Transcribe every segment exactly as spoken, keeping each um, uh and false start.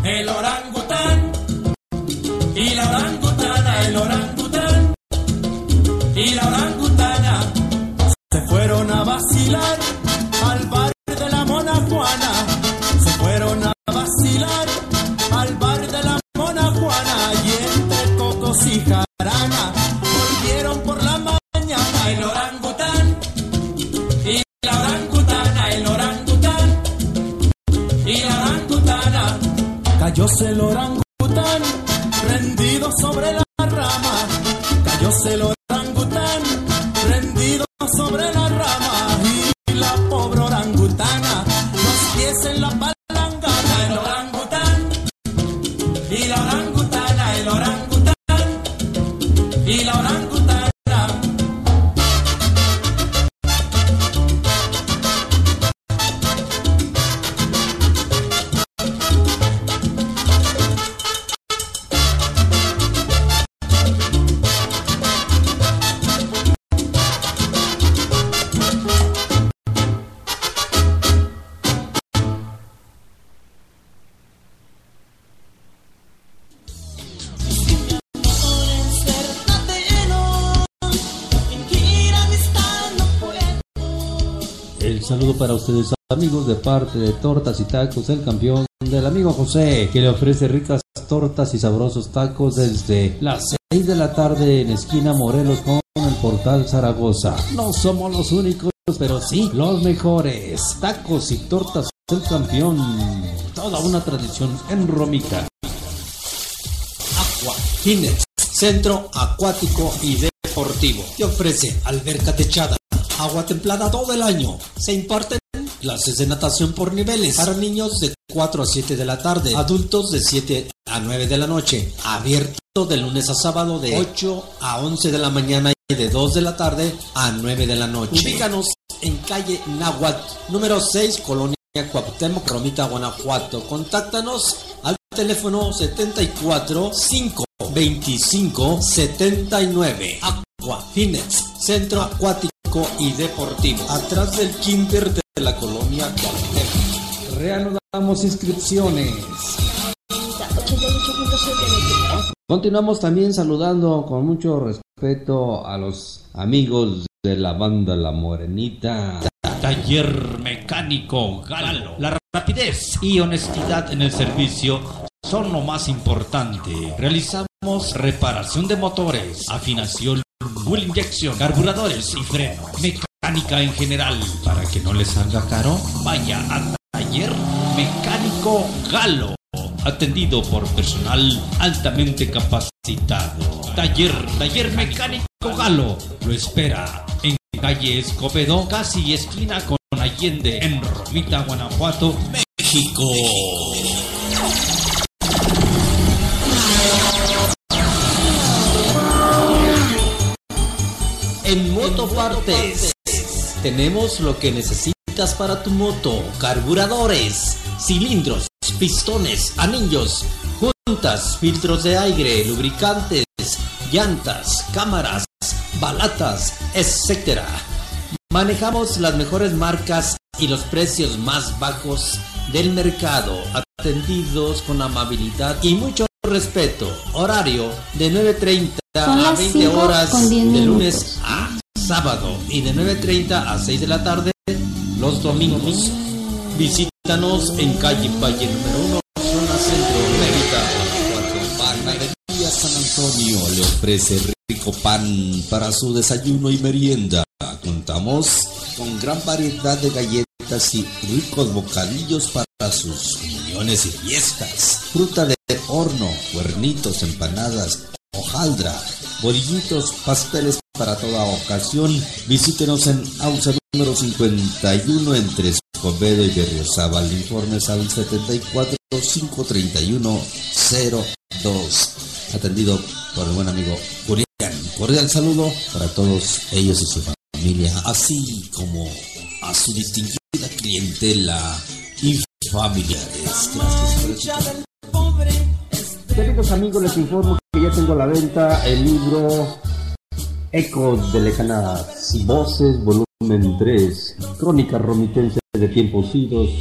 el orangután y la orangutana, el orangután y la orangutana se fueron a vacilar al bar de la Mona Juana. Se fueron a vacilar al bar de la Mona Juana y entre cocos y jarana volvieron por la mañana el orangután y la orangutana, el orangután y la orangutana. Cayóse el orangután rendido sobre la rama. Cayóse el orangután rendido sobre la rama y la pobre orangutana los pies en la palangana. El orangután y la orangutana, el orangután y la orangutana. El saludo para ustedes, amigos, de parte de Tortas y Tacos, el campeón del amigo José, que le ofrece ricas tortas y sabrosos tacos desde las seis de la tarde en esquina Morelos con el Portal Zaragoza. No somos los únicos, pero sí los mejores. Tacos y tortas del campeón, toda una tradición en Romica. Aqua Fitness, centro acuático y deportivo. Te ofrece alberca techada, agua templada todo el año. Se imparten clases de natación por niveles para niños de cuatro a siete de la tarde, adultos de siete a nueve de la noche. Abierto de lunes a sábado de ocho a once de la mañana y de dos de la tarde a nueve de la noche. Ubícanos en calle Náhuatl, número seis, Colonia Cuauhtémoc, Romita, Guanajuato. Contáctanos al teléfono setenta y cuatro, cinco veinticinco, setenta y nueve. Aqua Fitness, centro acuático y deportivo, atrás del kinder de la colonia Cuauhtémoc. Reanudamos inscripciones. Continuamos también saludando con mucho respeto a los amigos de la banda La Morenita. Taller Mecánico Galo. La rapidez y honestidad en el servicio son lo más importante. Realizamos reparación de motores, afinación, fuel inyección, carburadores y freno, mecánica en general. Para que no les salga caro, vaya a Taller Mecánico Galo, atendido por personal altamente capacitado. Taller, Taller Mecánico Galo lo espera en calle Escobedo, casi esquina con Allende, en Romita, Guanajuato, México. En Motopartes tenemos lo que necesitas para tu moto: carburadores, cilindros, pistones, anillos, juntas, filtros de aire, lubricantes, llantas, cámaras, balatas, etcétera. Manejamos las mejores marcas y los precios más bajos del mercado, atendidos con amabilidad y mucho respeto. Horario de nueve treinta a veinte horas de lunes a sábado y de nueve treinta a seis de la tarde los domingos. Visítanos en calle Valle número uno, zona centro, Mérida, Guanajuato. Panadería San Antonio le ofrece rico pan para su desayuno y merienda. Contamos con gran variedad de galletas y ricos bocadillos para sus reuniones y fiestas. Fruta de horno, cuernitos, empanadas, hojaldra, bolillitos, pasteles para toda ocasión. Visítenos en Ausa número cincuenta y uno entre Escobedo y Berriozábal. Informes al setenta y cuatro, cinco treinta y uno, cero dos. Atendido por el buen amigo Julián. Cordial saludo para todos ellos y su familia, así como a su distinguida clientela y familiares. Gracias por escuchar. Queridos amigos, les informo que ya tengo a la venta el libro Ecos de Lejanas Voces, volumen tres, Crónica Romitense de Tiempos Idos,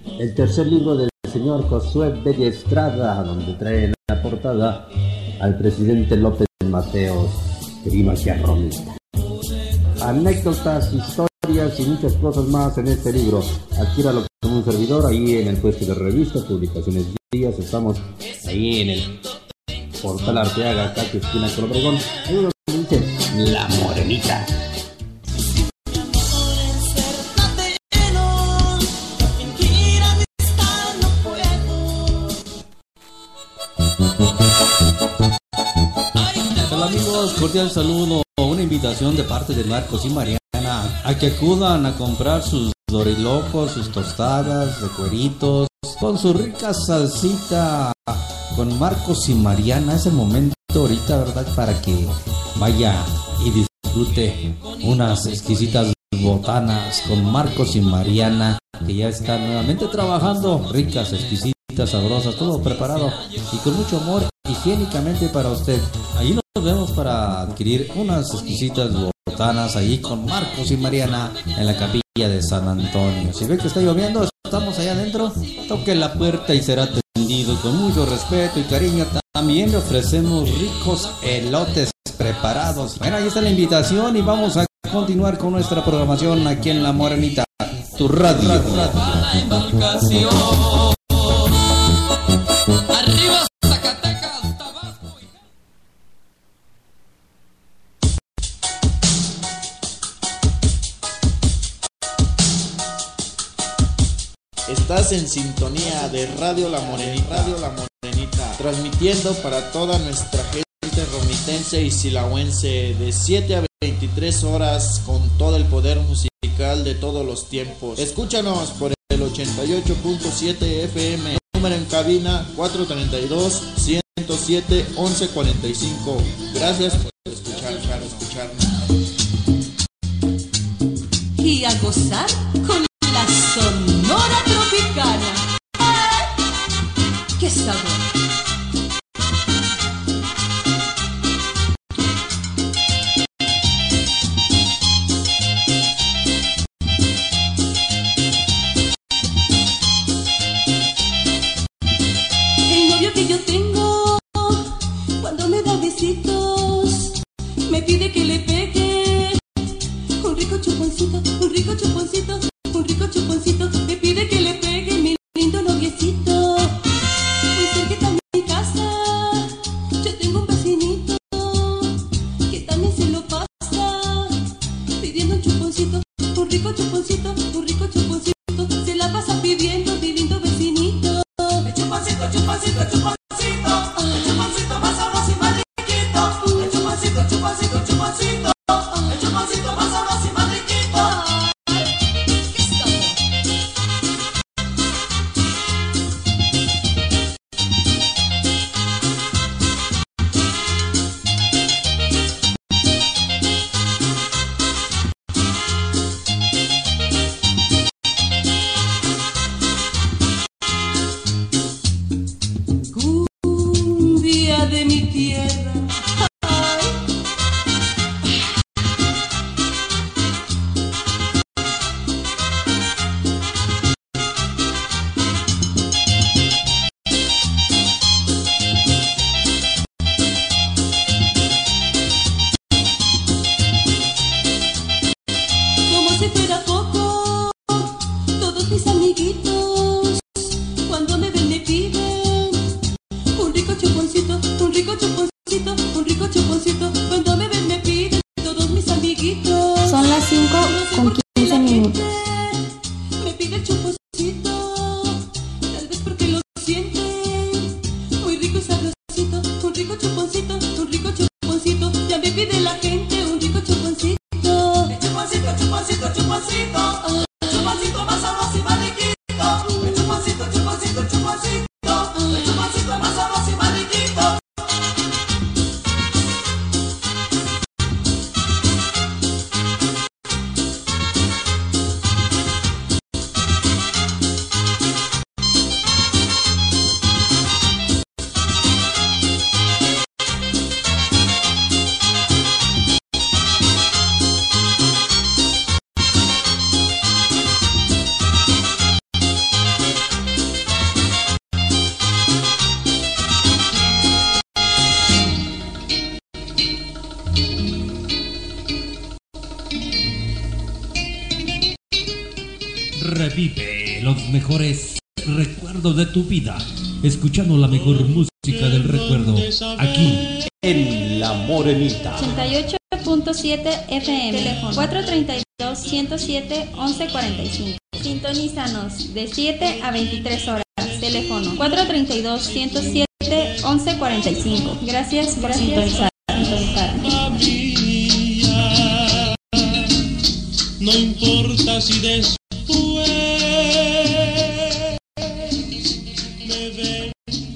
el tercer libro del señor Josué Bellestrada, donde trae en la portada al presidente López Mateos, Grima Romita. Anécdotas, historias y muchas cosas más en este libro. Adquiéralo con un servidor ahí en el puesto de revistas, publicaciones días. Estamos ahí en el portal Arteaga, casi esquina con Obregón. Ahí donde dice La Morenita. Hola amigos, cordial saludo. Una invitación de parte de Marcos y Mariana a que acudan a comprar sus dorilocos, sus tostadas de cueritos, con su rica salsita. Con Marcos y Mariana es el momento ahorita, ¿verdad? Para que vaya y disfrute unas exquisitas botanas con Marcos y Mariana, que ya están nuevamente trabajando, ricas, exquisitas, sabrosas, todo preparado y con mucho amor, higiénicamente para usted. Ahí nos vemos para adquirir unas exquisitas botanas ahí con Marcos y Mariana en la capilla de San Antonio. Si ve que está lloviendo, estamos allá adentro, toque la puerta y será atendido con mucho respeto y cariño. También le ofrecemos ricos elotes preparados. Bueno, ahí está la invitación y vamos a continuar con nuestra programación aquí en La Morenita, tu radio. radio. Arriba Zacatecas, Tabasco. Estás en sintonía de Radio La Morenita, Radio La Morenita, transmitiendo para toda nuestra gente romitense y silahuense de siete a veintitrés horas con todo el poder musical de todos los tiempos. Escúchanos por el ochenta y ocho punto siete F M, número en cabina cuatro treinta y dos, ciento siete, once cuarenta y cinco. Gracias por escuchar, por escucharnos. Y a gozar con la Sonora Tropicana. ¡Ay! ¡Qué sabor! Me pide que le pegue un rico chuponcito, un rico chuponcito, un rico chuponcito. los mejores recuerdos de tu vida, escuchando la mejor música del recuerdo, aquí en La Morenita. ochenta y ocho punto siete F M, teléfono cuatro treinta y dos, ciento siete, once cuarenta y cinco. Sintonízanos de siete a veintitrés horas, teléfono cuatro treinta y dos, ciento siete, once cuarenta y cinco. Gracias por sintonizar. No importa si después me ven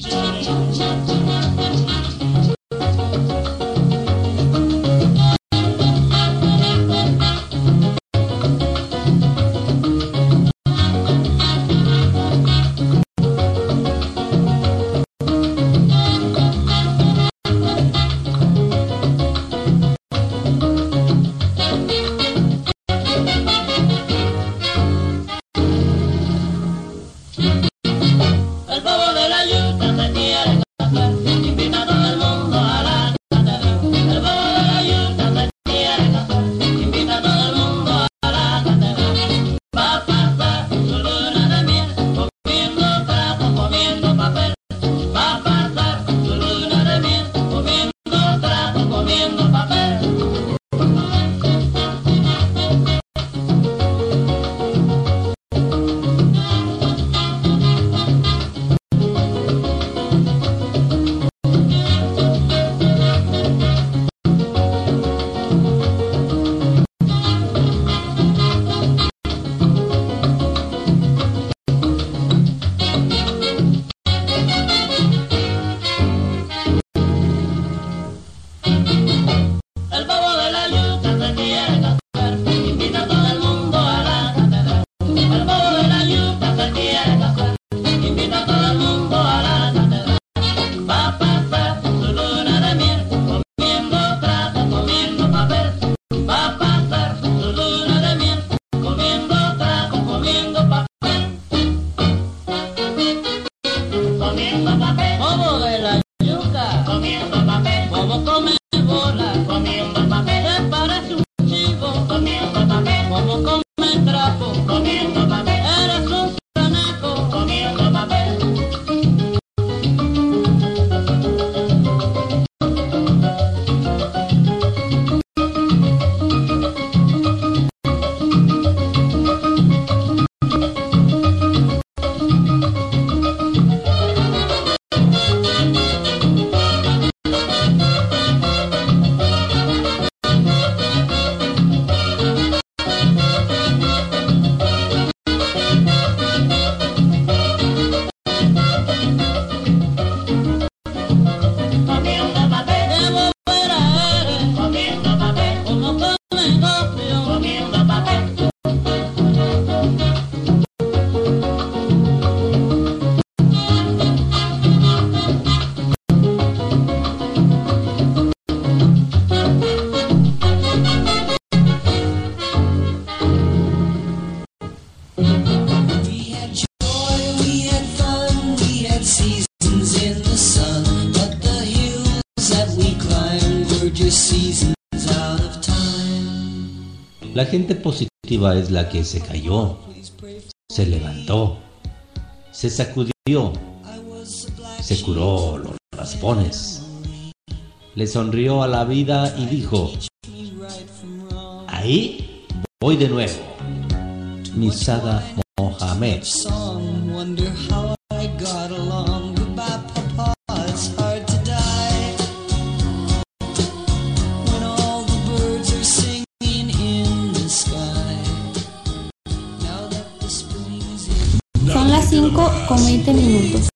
La gente positiva es la que se cayó, se levantó, se sacudió, se curó los raspones, le sonrió a la vida y dijo: ahí voy de nuevo. Misada Mohamed. Son las cinco con veinte minutos.